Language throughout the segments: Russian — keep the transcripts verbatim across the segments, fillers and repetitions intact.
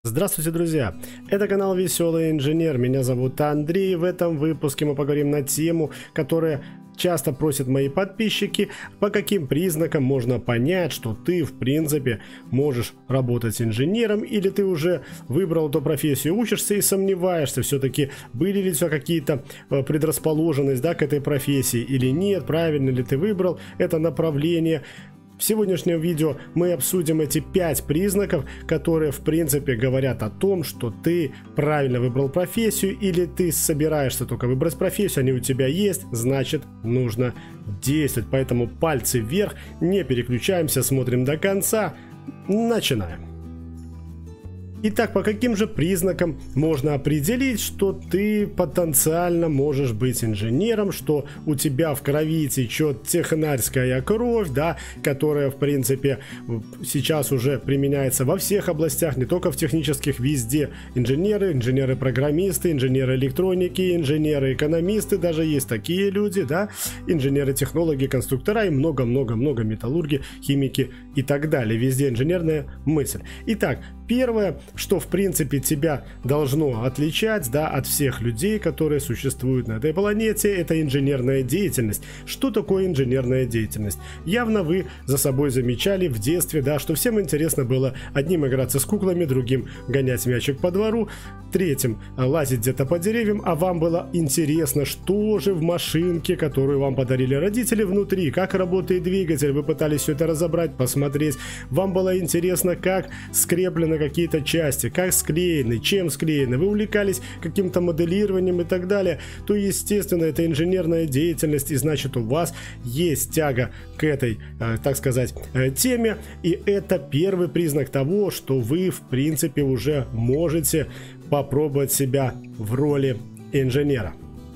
Здравствуйте, друзья! Это канал Веселый Инженер, меня зовут Андрей. В этом выпуске мы поговорим на тему, которая часто просят мои подписчики, по каким признакам можно понять, что ты в принципе можешь работать инженером, или ты уже выбрал эту профессию, учишься и сомневаешься, все-таки были ли у тебя какие-то предрасположенность, да, к этой профессии или нет, правильно ли ты выбрал это направление. В сегодняшнем видео мы обсудим эти пять признаков, которые в принципе говорят о том, что ты правильно выбрал профессию, или ты собираешься только выбрать профессию, они у тебя есть, значит нужно действовать. Поэтому пальцы вверх, не переключаемся, смотрим до конца, начинаем. Итак, по каким же признакам можно определить, что ты потенциально можешь быть инженером, что у тебя в крови течет технарская кровь, да, которая в принципе сейчас уже применяется во всех областях, не только в технических, везде. Инженеры, инженеры-программисты, инженеры-электроники, инженеры-экономисты, даже есть такие люди, да, инженеры-технологи, конструктора и много-много-много металлурги, химики и так далее. Везде инженерная мысль. Итак, первое, что в принципе тебя должно отличать, да, от всех людей, которые существуют на этой планете, это инженерная деятельность. Что такое инженерная деятельность? Явно вы за собой замечали в детстве, да, что всем интересно было одним играться с куклами, другим гонять мячик по двору, третьим лазить где-то по деревьям, а вам было интересно, что же в машинке, которую вам подарили родители, внутри, как работает двигатель, вы пытались все это разобрать, посмотреть, вам было интересно, как скреплены какие-то части, как склеены, чем склеены, вы увлекались каким-то моделированием и так далее, то естественно это инженерная деятельность, и значит у вас есть тяга к этой, э, так сказать, э, теме, и это первый признак того, что вы в принципе уже можете попробовать себя в роли инженера.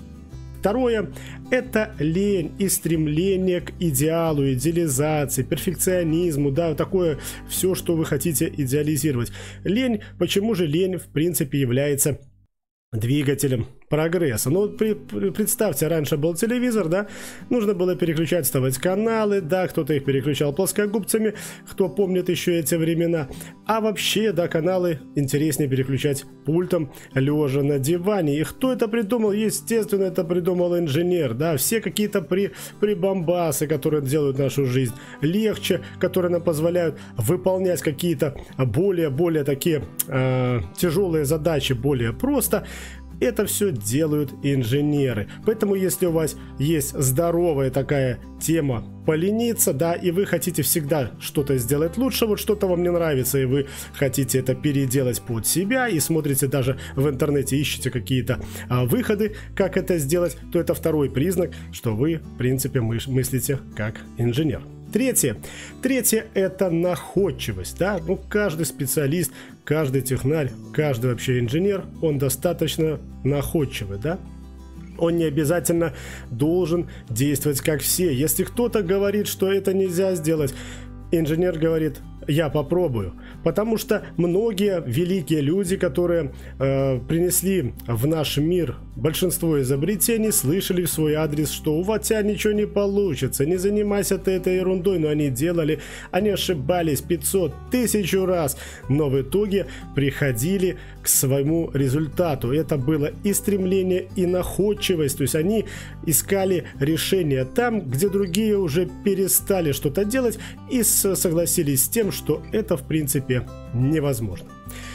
Второе – это лень и стремление к идеалу, идеализации, перфекционизму, да, такое все, что вы хотите идеализировать. Лень, почему же лень в принципе является двигателем прогресса? Ну, при, при, представьте, раньше был телевизор, да, нужно было переключать, вставать каналы, да, кто-то их переключал плоскогубцами, кто помнит еще эти времена, а вообще, да, каналы интереснее переключать пультом, лежа на диване. И кто это придумал? Естественно, это придумал инженер, да, все какие-то при, прибамбасы, которые делают нашу жизнь легче, которые нам позволяют выполнять какие-то более-более такие э, тяжелые задачи более просто. Это все делают инженеры. Поэтому, если у вас есть здоровая такая тема полениться, да, и вы хотите всегда что-то сделать лучше, вот что-то вам не нравится, и вы хотите это переделать под себя, и смотрите даже в интернете, ищете какие-то а, выходы, как это сделать, то это второй признак, что вы, в принципе, мы мыслите как инженер. Третье. Третье – это находчивость, да, ну, каждый специалист, каждый технарь, каждый вообще инженер, он достаточно находчивый, да. Он не обязательно должен действовать как все. Если кто-то говорит, что это нельзя сделать, инженер говорит: я попробую. Потому что многие великие люди, которые э, принесли в наш мир большинство изобретений, слышали в свой адрес, что у тебя ничего не получится, не занимайся ты этой ерундой. Но они делали, они ошибались пятьсот, тысячу раз, но в итоге приходили к своему результату. Это было и стремление, и находчивость. То есть они искали решения там, где другие уже перестали что-то делать и согласились с тем, что это в принципе невозможно.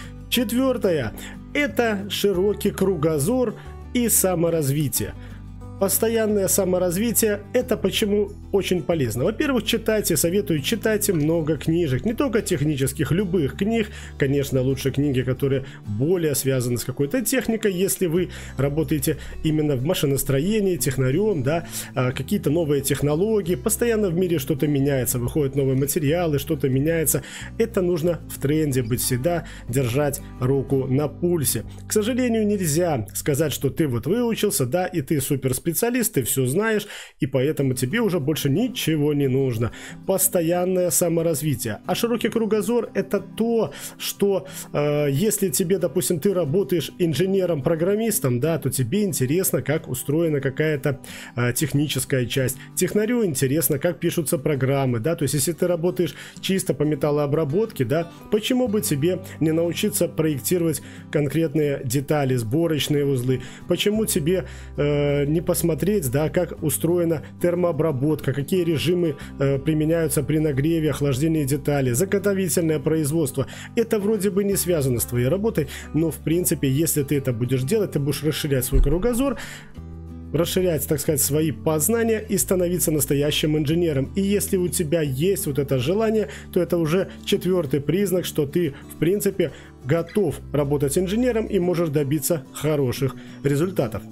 Четвертое – это широкий кругозор и саморазвитие. Постоянное саморазвитие – это почему очень полезно. Во-первых, читайте, советую, читайте много книжек, не только технических, любых книг. Конечно, лучше книги, которые более связаны с какой-то техникой, если вы работаете именно в машиностроении, технарем, да, какие-то новые технологии. Постоянно в мире что-то меняется, выходят новые материалы, что-то меняется. Это нужно в тренде быть всегда, держать руку на пульсе. К сожалению, нельзя сказать, что ты вот выучился, да, и ты суперспециалист, ты все знаешь, и поэтому тебе уже больше больше ничего не нужно. Постоянное саморазвитие. А широкий кругозор — это то, что э, если тебе, допустим, ты работаешь инженером-программистом, да, то тебе интересно, как устроена какая-то э, техническая часть. Технарю интересно, как пишутся программы, да, то есть если ты работаешь чисто по металлообработке, да, почему бы тебе не научиться проектировать конкретные детали, сборочные узлы? Почему тебе э, не посмотреть, да, как устроена термообработка, какие режимы э, применяются при нагреве, охлаждении деталей, заготовительное производство? Это вроде бы не связано с твоей работой, но в принципе, если ты это будешь делать, ты будешь расширять свой кругозор, расширять, так сказать, свои познания и становиться настоящим инженером. И если у тебя есть вот это желание, то это уже четвертый признак, что ты, в принципе, готов работать инженером и можешь добиться хороших результатов.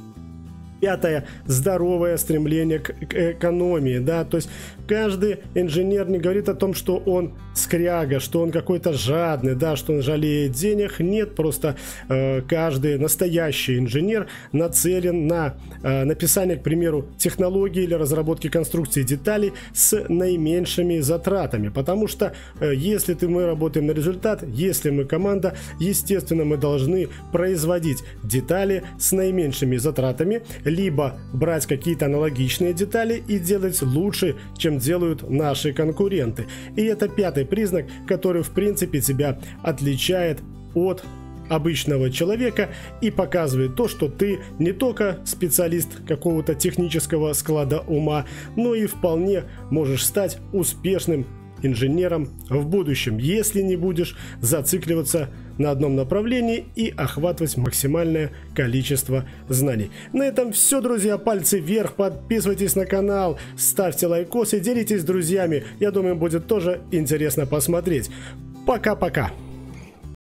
Пятое. Здоровое стремление к, к экономии, да, то есть каждый инженер не говорит о том, что он скряга, что он какой-то жадный, да, что он жалеет денег. Нет, просто э, каждый настоящий инженер нацелен на э, написание, к примеру, технологии или разработки конструкции деталей с наименьшими затратами, потому что э, если ты, мы работаем на результат, если мы команда, естественно, мы должны производить детали с наименьшими затратами, либо брать какие-то аналогичные детали и делать лучше, чем делают наши конкуренты. И это пятый признак, который, в принципе, тебя отличает от обычного человека и показывает то, что ты не только специалист какого-то технического склада ума, но и вполне можешь стать успешным инженером в будущем, если не будешь зацикливаться на одном направлении и охватывать максимальное количество знаний. На этом все, друзья. Пальцы вверх, подписывайтесь на канал, ставьте лайкосы, делитесь с друзьями. Я думаю, будет тоже интересно посмотреть. Пока-пока.